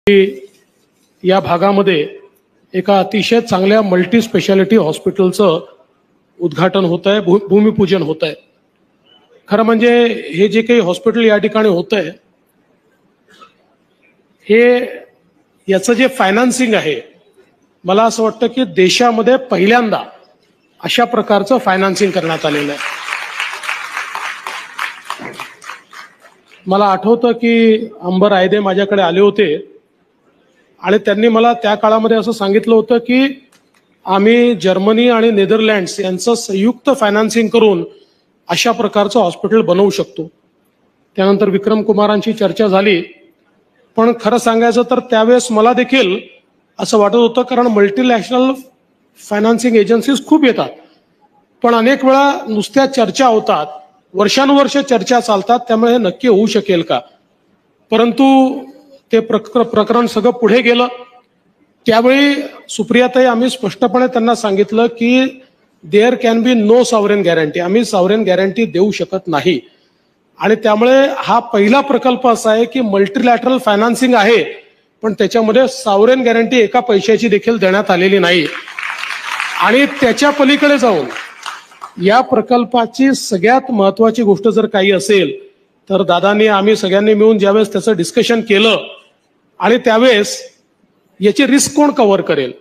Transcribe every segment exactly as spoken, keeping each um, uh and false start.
या भागामध्ये एका अतिशय चांगल्या मल्टी स्पेशालिटी हॉस्पिटलचं उद्घाटन होत आहे, भूमिपूजन होत आहे। खरं म्हणजे हे जे काही हॉस्पिटल या ठिकाणी होत आहे हे याचं जे फायनान्सिंग आहे, मला असं वाटतं की देशामध्ये पहिल्यांदा अशा प्रकारचं फायनान्सिंग करण्यात आलेलं आहे। मला आठवतं की अंबर आयदे माझ्याकडे आले होते आणि त्यांनी मला त्या काळामध्ये असं सांगितलं होतं की आम्ही जर्मनी आणि नेदरलँड्स यांचं संयुक्त फायनान्सिंग करून अशा प्रकारचं हॉस्पिटल बनवू शकतो। त्यानंतर विक्रम कुमारांची चर्चा झाली, पण खरं सांगायचं तर त्यावेळेस मला देखील असं वाटत होतं, कारण मल्टीनॅशनल फायनान्सिंग एजन्सीज खूप येतात, पण अनेक वेळा नुसत्या चर्चा होतात, वर्षानुवर्ष चर्चा चालतात, त्यामुळे हे नक्की होऊ शकेल का। परंतु ते प्रकरण सगळं पुढे गेलं। त्यावेळी सुप्रियाताई आम्ही स्पष्टपणे त्यांना सांगितलं की there can be no sovereign guarantee, आम्ही सॉव्हरेन गॅरंटी देऊ शकत नाही। आणि त्यामुळे हा पहिला प्रकल्प असा आहे की मल्टीलॅटरल फायनान्सिंग आहे, पण त्याच्यामध्ये सॉव्हरेन गॅरंटी एका पैशाची देखील देण्यात आलेली नाही। आणि त्याच्या पलीकडे जाऊन या प्रकल्पाची सगळ्यात महत्वाची गोष्ट जर काही असेल तर दादांनी आम्ही सगळ्यांनी मिळून ज्यावेळेस त्याचं डिस्कशन केलं आणि त्यावेळेस याची रिस्क कोण कव्हर करेल,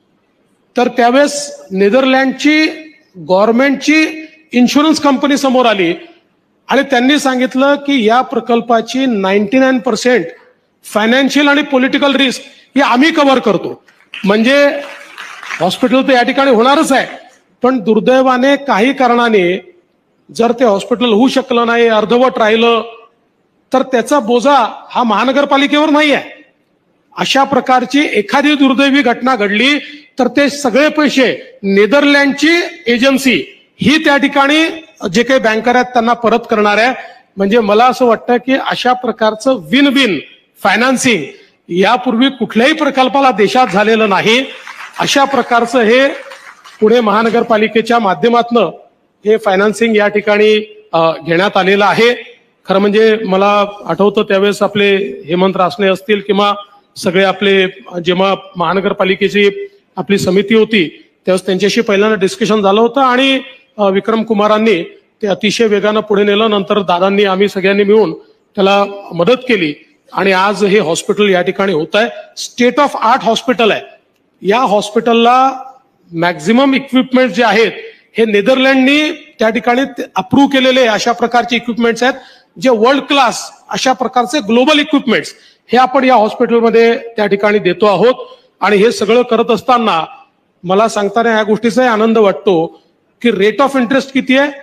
तर त्यावेळेस नेदरलँडची गव्हर्नमेंटची इन्शुरन्स कंपनी समोर आली आणि त्यांनी सांगितलं की या प्रकल्पाची नाईन्टी नाईन पर्सेंट फायनान्शियल आणि पॉलिटिकल रिस्क ही आम्ही कव्हर करतो। म्हणजे हॉस्पिटल तर या ठिकाणी होणारच आहे, पण दुर्दैवाने काही कारणाने जर ते हॉस्पिटल होऊ शकलं नाही, अर्धवट राहिलं, तर त्याचा बोजा हा महानगरपालिकेवर नाही आहे। अशा प्रकारची एखादी दुर्दैवी घटना घडली तर ते सगळे पैसे नेदरलँडची एजन्सी ही त्या ठिकाणी जे काही बँकर आहेत त्यांना परत करणार आहे। म्हणजे मला असं वाटतं की अशा प्रकारचं विन विन फायनान्सिंग यापूर्वी कुठल्याही प्रकल्पाला देशात झालेलं नाही। अशा प्रकारचं हे पुणे महानगरपालिकेच्या माध्यमातून हे फायनान्सिंग या ठिकाणी घेण्यात आलेलं आहे। खरं म्हणजे मला आठवतं त्यावेळेस आपले हेमंत रासने असतील किंवा सगळे आपले जेव्हा महानगरपालिकेची आपली समिती होती त्यावेळेस त्यांच्याशी पहिल्यांदा डिस्कशन झालं होतं आणि विक्रम कुमारांनी ते अतिशय वेगानं पुढे नेलं। नंतर दादांनी आम्ही सगळ्यांनी मिळून त्याला मदत केली आणि आज हे हॉस्पिटल या ठिकाणी होत आहे। स्टेट ऑफ आर्ट हॉस्पिटल आहे। या हॉस्पिटलला मॅक्झिमम इक्विपमेंट जे आहेत हे नेदरलँडनी त्या ठिकाणी अप्रूव्ह केलेले अशा प्रकारचे इक्विपमेंट्स आहेत, जे वर्ल्ड क्लास अशा प्रकारचे ग्लोबल इक्विपमेंट्स हे आपण या हॉस्पिटलमध्ये त्या ठिकाणी देतो आहोत। आणि हे सगळं करत असताना मला सांगताना या गोष्टीचा आनंद वाटतो की रेट ऑफ इंटरेस्ट किती आहे,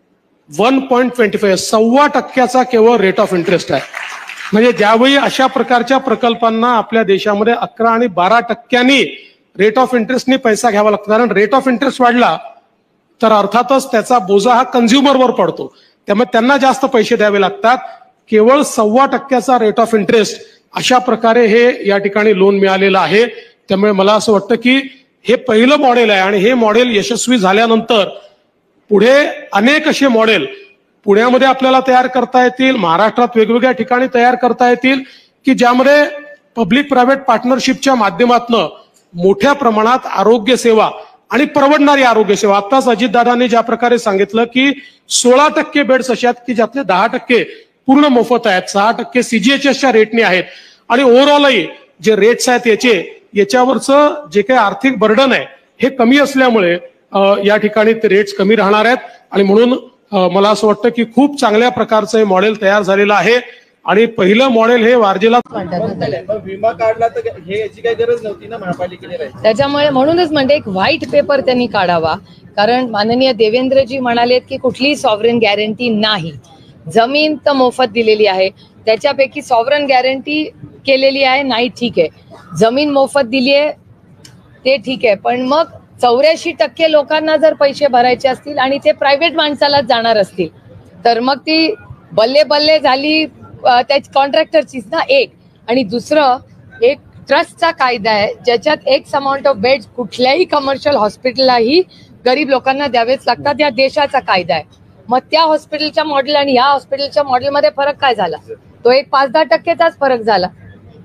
वन पॉईंट ट्वेंटी फाईव्ह सव्वा टक्क्याचा केवळ रेट ऑफ इंटरेस्ट आहे। म्हणजे ज्यावेळी अशा प्रकारच्या प्रकल्पांना आपल्या देशामध्ये अकरा आणि बारा टक्क्यांनी रेट ऑफ इंटरेस्टनी पैसा घ्यावा लागतो, कारण रेट ऑफ इंटरेस्ट वाढला तर अर्थातच त्याचा बोजा हा कन्झ्युमरवर पडतो, त्यामुळे त्यांना जास्त पैसे द्यावे लागतात। केवळ सव्वा टक्क्याचा रेट ऑफ इंटरेस्ट अशा प्रकारे हे या ठिकाणी लोन मिळालेलं आहे। त्यामुळे मला असं वाटतं की हे पहिलं मॉडेल आहे आणि हे मॉडेल यशस्वी झाल्यानंतर पुढे अनेक असे मॉडेल पुण्यामध्ये आपल्याला तयार करता येतील, महाराष्ट्रात वेगवेगळ्या ठिकाणी तयार करता येतील की ज्यामध्ये पब्लिक प्रायव्हेट पार्टनरशिपच्या माध्यमातून मोठ्या प्रमाणात आरोग्य सेवा आणि परवडणारी आरोग्य सेवा, आताच अजितदादांनी ज्या प्रकारे सांगितलं की सोळा टक्के बेड्स असे आहेत की ज्यातले दहा टक्के पूर्ण मोफत आहेत, सहा टक्के सीजीएचएसच्या रेटने आहेत आणि ओव्हरऑलही जे रेट्स आहेत याचे याच्यावरचं जे काही आर्थिक बर्डन आहे हे कमी असल्यामुळे या ठिकाणी ते रेट्स कमी राहणार आहेत। आणि म्हणून मला असं वाटतं की खूप चांगल्या प्रकारचं हे मॉडेल तयार झालेलं आहे आणि पहिलं मॉडेल हे वारजेला विमा काढला तर हे याची काही गरज नव्हती ना महापालिकेने, त्याच्यामुळे म्हणूनच म्हणजे एक व्हाईट पेपर त्यांनी काढावा। कारण माननीय देवेंद्रजी म्हणालेत की कुठलीही सॉव्हरेन गॅरंटी नाही, जमीन तर मोफत दिलेली आहे, त्याच्यापैकी सॉव्हरेन गॅरंटी केलेली आहे नाही, ठीक आहे, जमीन मोफत दिली आहे ते ठीक आहे, पण मग चौऱ्याऐंशी टक्के लोकांना जर पैसे भरायचे असतील आणि ते प्रायव्हेट माणसालाच जाणार असतील तर मग ती बल्ले बल्ले झाली त्या कॉन्ट्रॅक्टरचीच ना एक। आणि दुसरं एक ट्रस्टचा कायदा आहे ज्याच्यात एक्स अमाऊंट ऑफ बेड्स कुठल्याही कमर्शियल हॉस्पिटललाही गरीब लोकांना द्यावेच लागतात, या देशाचा कायदा आहे। मग त्या हॉस्पिटलच्या मॉडेल आणि या हॉस्पिटलच्या मॉडेलमध्ये फरक काय झाला, तो एक पाच दहा टक्केचाच फरक झाला।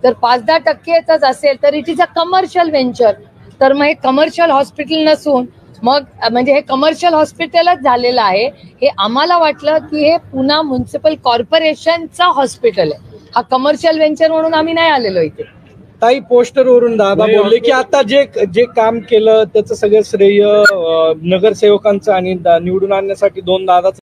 तर पाच दहा टक्केच असेल तर it is a commercial venture. तर मग हे कमर्शियल हॉस्पिटल नसून मग म्हणजे हे कमर्शियल हॉस्पिटलच झालेलं आहे. हे आम्हाला वाटलं की हे पुणा म्युन्सिपल कॉर्पोरेशनचं हॉस्पिटल आहे, हा कमर्शियल व्हेंचर म्हणून आम्ही नाही आलेलो इथे. ताई पोस्टर वरून दादा नाही, बोलले की आता जे जे काम केलं त्याचं सगळं श्रेय अं, नगरसेवकांचं आणि दा- निवडून आणण्यासाठी दोन दादाचं